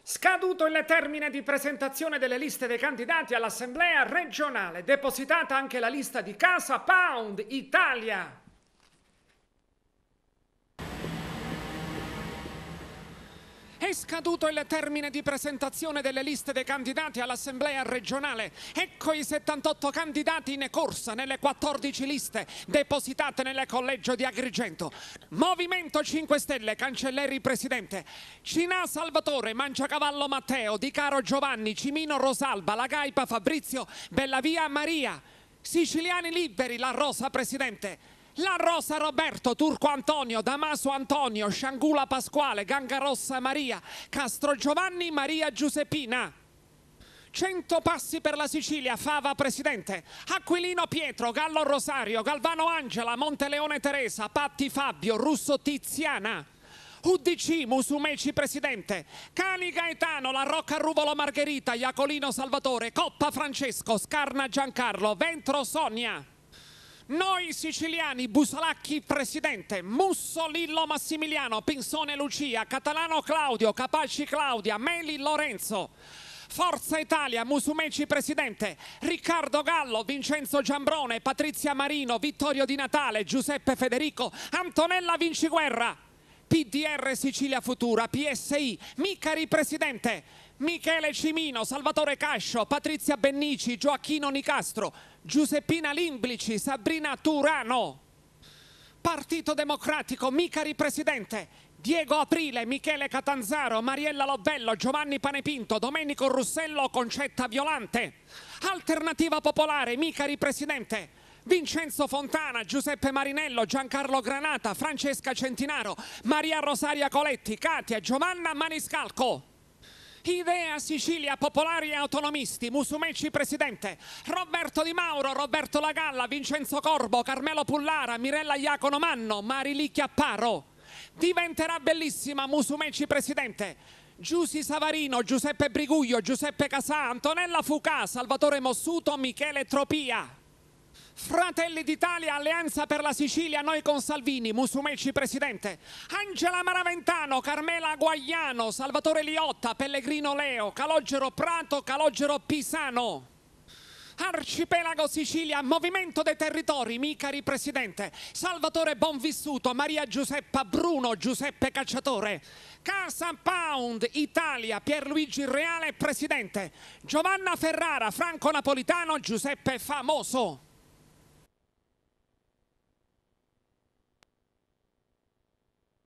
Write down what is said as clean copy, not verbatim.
Scaduto il termine di presentazione delle liste dei candidati all'Assemblea regionale, depositata anche la lista di Casa Pound Italia. È scaduto il termine di presentazione delle liste dei candidati all'Assemblea regionale. Ecco i 78 candidati in corsa nelle 14 liste depositate nel collegio di Agrigento. Movimento 5 Stelle, Cancelleri presidente, Cinà Salvatore, Mangiacavallo Matteo, Di Caro Giovanni, Cimino Rosalba, La Gaipa Fabrizio, Bellavia Maria, Siciliani Liberi, La Rosa presidente, La Rosa Roberto, Turco Antonio, Damaso Antonio, Sciangula Pasquale, Gangarossa Maria, Castro Giovanni, Maria Giuseppina. 100 passi per la Sicilia, Fava presidente, Aquilino Pietro, Gallo Rosario, Galvano Angela, Monteleone Teresa, Patti Fabio, Russo Tiziana. UDC Musumeci presidente, Cani Gaetano, La Rocca Ruvolo Margherita, Iacolino Salvatore, Coppa Francesco, Scarna Giancarlo, Ventro Sonia. Noi siciliani, Busalacchi presidente, Musso Lillo Massimiliano, Pinsone Lucia, Catalano Claudio, Capaci Claudia, Meli Lorenzo. Forza Italia, Musumeci presidente, Riccardo Gallo, Vincenzo Giambrone, Patrizia Marino, Vittorio Di Natale, Giuseppe Federico, Antonella Vinciguerra. PDR Sicilia Futura, PSI, Micari presidente, Michele Cimino, Salvatore Cascio, Patrizia Bennici, Gioacchino Nicastro, Giuseppina Limblici, Sabrina Turano. Partito Democratico, Micari presidente, Diego Aprile, Michele Catanzaro, Mariella Lovello, Giovanni Panepinto, Domenico Russello, Concetta Violante. Alternativa Popolare, Micari presidente, Vincenzo Fontana, Giuseppe Marinello, Giancarlo Granata, Francesca Centinaro, Maria Rosaria Coletti, Katia Giovanna Maniscalco. Idea Sicilia Popolari e Autonomisti, Musumeci presidente, Roberto Di Mauro, Roberto Lagalla, Vincenzo Corbo, Carmelo Pullara, Mirella Iacono Manno, Marili Chiapparo. Diventerà bellissima, Musumeci presidente, Giussi Savarino, Giuseppe Briguglio, Giuseppe Casà, Antonella Fucà, Salvatore Mossuto, Michele Tropia. Fratelli d'Italia, Alleanza per la Sicilia, noi con Salvini, Musumeci presidente, Angela Maraventano, Carmela Guagliano, Salvatore Liotta, Pellegrino Leo, Calogero Prato, Calogero Pisano. Arcipelago Sicilia, Movimento dei Territori, Micari presidente, Salvatore Bonvissuto, Maria Giuseppa Bruno, Giuseppe Cacciatore. Casa Pound Italia, Pierluigi Reale presidente, Giovanna Ferrara, Franco Napolitano, Giuseppe Famoso.